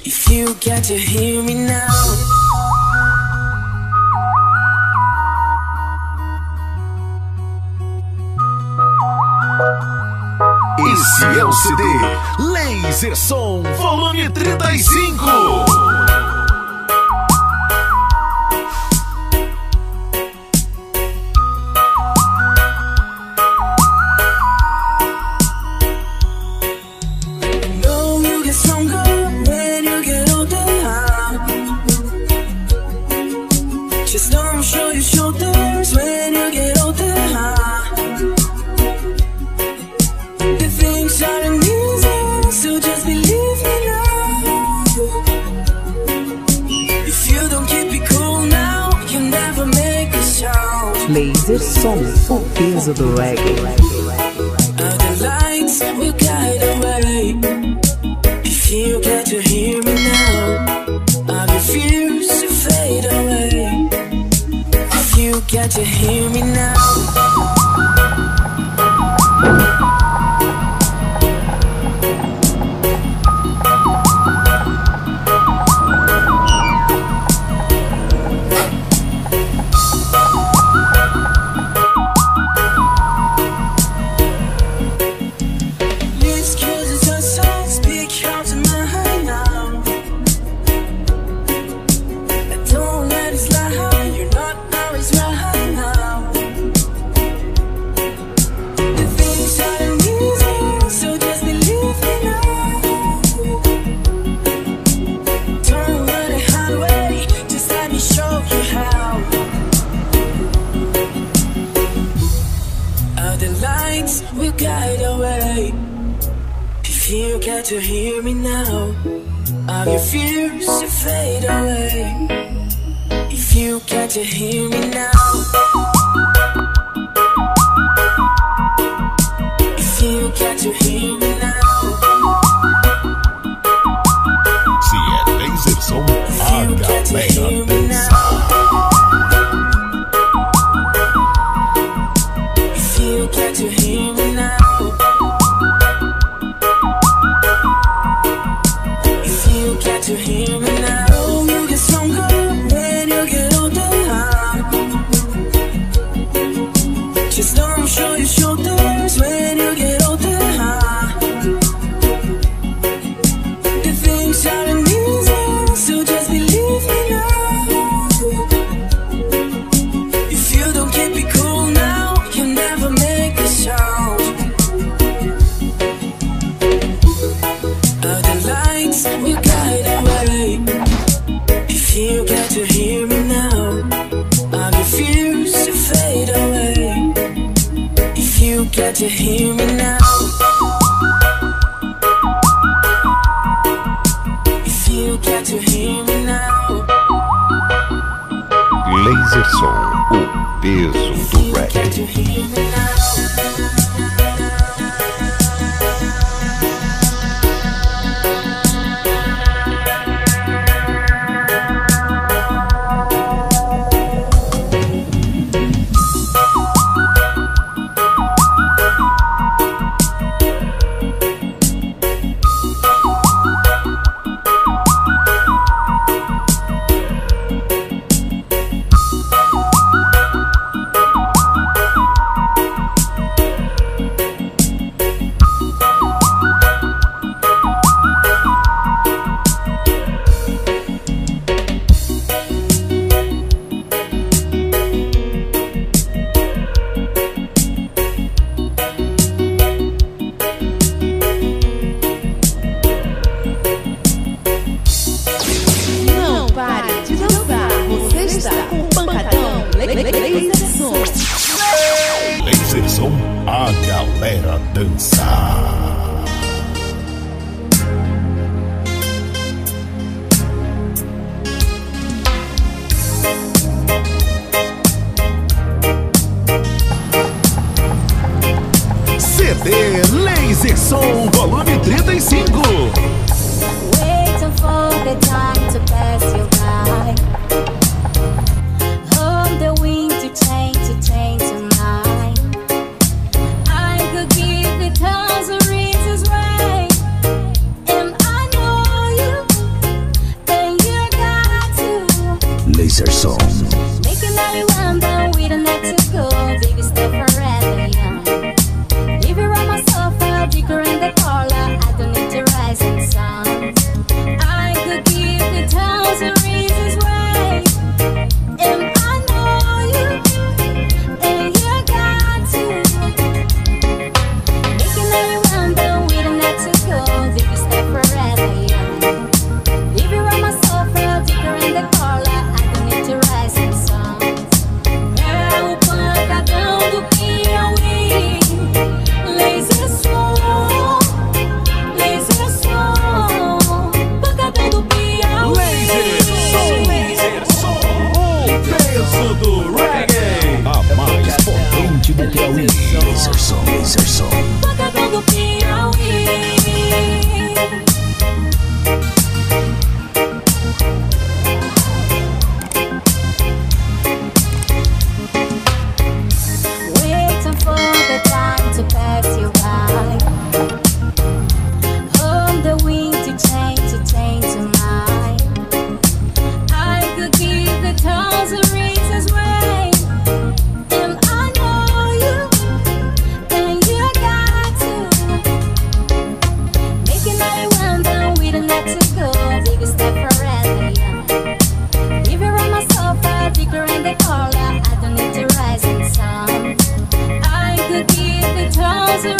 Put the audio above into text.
If you got to hear me now. Esse é o CD Laser Som Volume 35. Just don't show your shoulders when you get older. The things aren't easy, so just believe me now. If you don't keep it cool now, you'll never make a sound. Laser Som, o peso do reggae. Other lights will guide the way. If you get to hear me now, I refuse to fade away. You got to hear me now. These kisses are so speak out to my heart now. Don't let it slide. You're not always right now. The things aren't easy, so just believe me now. Don't let it hide away, just let me show you how. Other lights will guide the way. If you got to hear me now, I refuse to fade away. If you got to hear me now. If you got to hear me now. Se é Laser Som, a galera dança. If you got to hear me now. If you got to hear me now, you get stronger when you get older. Just don't show your shoulders when you get older. The things aren't easy, so just believe me now. If you don't keep it cool now, you'll never make a sound. Other lights will guide the way. If you got to hear me now, I refuse to fade away. If you got to hear me now. If you got to hear me now. Laser Som, o peso do Got to reggae. hear me now. Laser Som, a galera dança. CD Laser Som Volume 35. Waiting for the time to pass you by. On the wind to change tonight. I could give 1,000 reasons why, and I know you Laser Som. Making everyone but we don't have to go. Baby, step forever young. Leave you on my sofa, deeper in the collar. I don't need to rise in sun. I could give the 1,000 reasons why. And I know you, and you got to. Making everyone but we don't have to go. Baby, step forever young. Leave you on my sofa, deeper in the collar. I don't need to rise in sun. É o pancadão do Piauí. Laser som, laser som. Pancadão do Piauí. Laser Som. O peso do reggae. A mais potente do Piauí. Laser Som, Laser Som. Pancadão do Piauí. Waiting for the time to pass you by. On the wind to change your mind. I could give 1,000 reasons why. And I know you, and you got to. Making everyone but we don't have to go. Baby, step forever young. Leave you on my sofa, deeper in the collar. I don't need to rise in sun. I could give 1,000